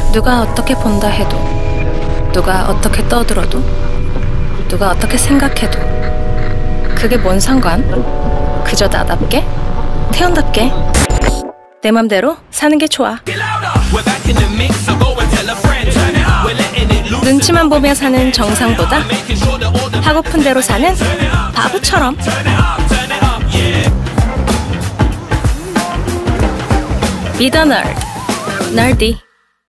누가 어떻게 본다 해도, 누가 어떻게 떠들어도, 누가 어떻게 생각해도 그게 뭔 상관? 그저 나답게, 태연답게 내 맘대로 사는 게 좋아. 눈치만 보며 사는 정상보다 하고픈 대로 사는 바보처럼. Be the nerd, nerdy.